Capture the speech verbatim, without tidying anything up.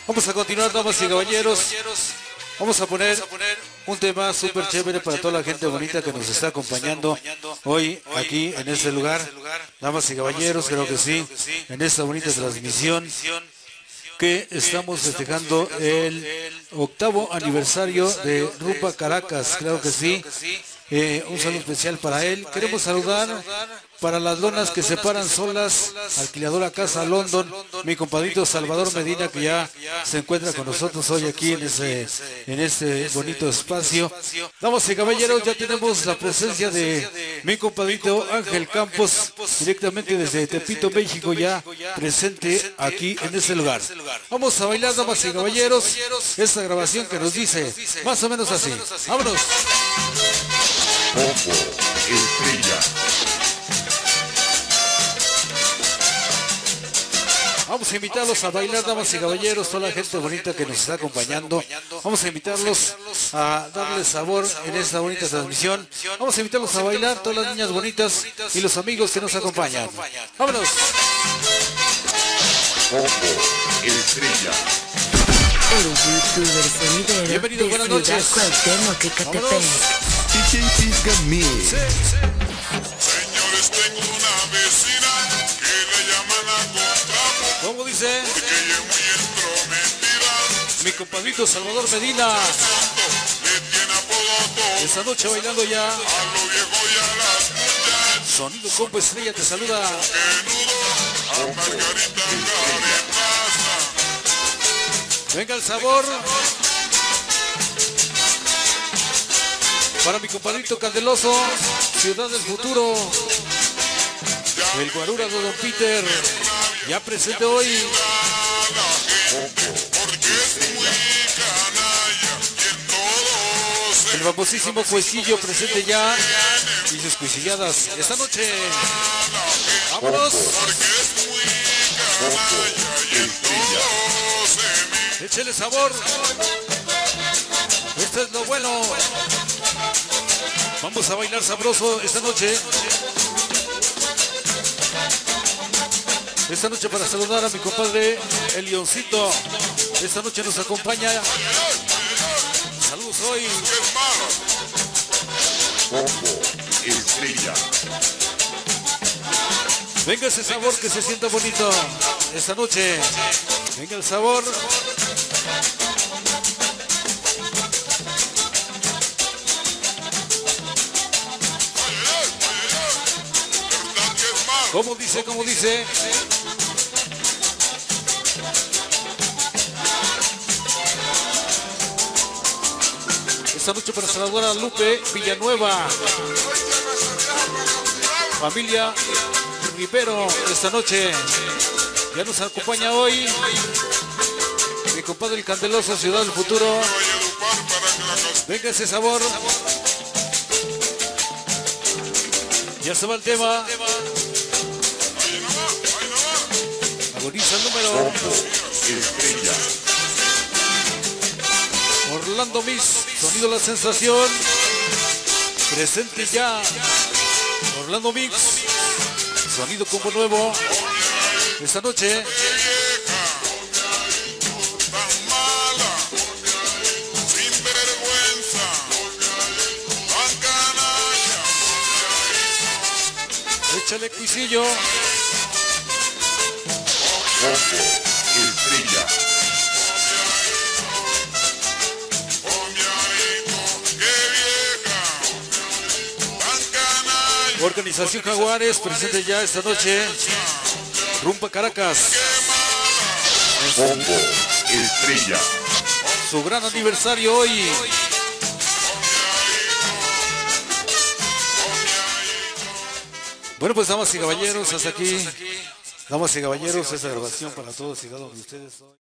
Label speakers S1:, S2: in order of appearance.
S1: Vamos a continuar, damas y caballeros. Vamos a poner un tema súper chévere para toda la gente bonita que nos está acompañando hoy aquí en este lugar. Damas y caballeros, creo que sí, en esta bonita transmisión que estamos festejando el octavo aniversario de Rumba Caracas, claro que sí. Eh, un saludo especial para él. Queremos saludar para las donas que se paran solas, alquiladora Casa London, mi compadrito Salvador Medina, que ya se encuentra con nosotros hoy aquí en este, en este bonito espacio. Damas y caballeros, ya tenemos la presencia de mi compadrito Ángel Campos, directamente desde Tepito, México, ya presente aquí en este lugar. Vamos a bailar, damas y caballeros, esta grabación que nos dice más o menos así. ¡Vámonos!
S2: Popo Estrella.
S1: Vamos a invitarlos a bailar, damas y caballeros, toda la gente bonita que nos está acompañando. Vamos a invitarlos a darle sabor en esta bonita transmisión. Vamos a invitarlos a bailar, todas las niñas bonitas y los amigos que nos acompañan. ¡Vámonos!
S2: Popo Estrella.
S3: El youtuber sonidero
S1: Bienvenidos, buenas
S3: de
S1: noches.
S3: Ciudad Cuauhtémoc, Ecatepec.
S2: D J Pisga Mix.
S1: Sí, sí.
S4: Señores, tengo una vecina que le llaman a contrapo
S1: ¿Cómo dice?
S4: porque ella es muy entrometida.
S1: Mi compadrito Salvador Medina,
S4: Le tiene apodo a todo,
S1: esta noche bailando ya.
S4: a los viejos y a las muchachas.
S1: Sonido Combo Estrella te saluda.
S4: Menudo, a Margarita Carepaza.
S1: Venga el sabor. Para mi compadrito Candeloso, Ciudad del Futuro, el guarura de Don Peter, ya presente hoy.
S4: Porque es muy canalla y en todo se
S1: El famosísimo Cuecillo presente ya. Y sus cuisilladas esta noche. ¡Vámonos!
S4: porque es muy canalla y en todo se me
S1: Échele sabor. Esto es lo bueno. Vamos a bailar sabroso esta noche. Esta noche para saludar a mi compadre El Leoncito. Esta noche nos acompaña. Saludos hoy.
S4: es malo.
S2: Popo Estrella.
S1: Venga ese sabor que se sienta bonito esta noche. Venga el sabor.
S4: ¿Verdad que es malo?
S1: ¿Cómo dice? ¿Cómo dice? Esta noche para saludar a Lupe Villanueva. Familia Rivero, esta noche ya nos acompaña hoy mi compadre el Candeloso, Ciudad del Futuro.
S4: Voy a educar para que la casa
S1: Venga ese sabor. Ya se va el tema.
S4: ahí no va, ahí no va.
S1: Agoniza el número.
S2: Popo Estrella.
S1: Orlando Mix, sonido La Sensación. Presente ya. Orlando Mix, sonido combo nuevo. Esta noche.
S4: Tan mala, sin vergüenza, tan canalla.
S1: Échale cuisillo.
S2: Popo Estrella.
S4: Oh, mi arito, qué vieja, tan canalla.
S1: Organización Jaguares, presente ya esta noche. Rumba Caracas,
S2: Popo Estrella.
S1: su gran aniversario hoy. Bueno, pues damas y caballeros, hasta aquí. Damas y caballeros, esta grabación para todos y cada uno de ustedes hoy.